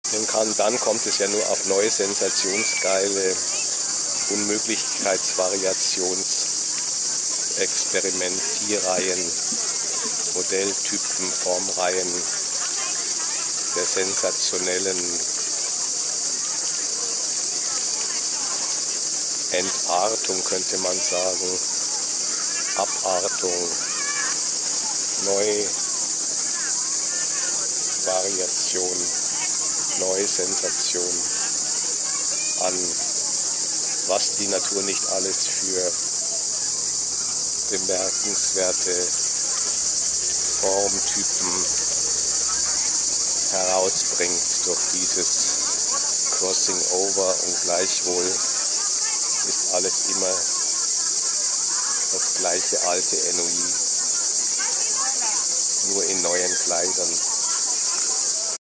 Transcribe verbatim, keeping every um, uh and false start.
Denn kann, dann kommt es ja nur auf neue, sensationsgeile Unmöglichkeitsvariations- Experimentierreihen, Modelltypen, Formreihen der sensationellen Entartung, könnte man sagen, Abartung, Neuvariation, Neusensation an, was die Natur nicht alles für bemerkenswerte Formtypen herausbringt durch dieses Crossing Over, und gleichwohl ist alles immer das gleiche alte Ennui, nur in neuen Kleidern.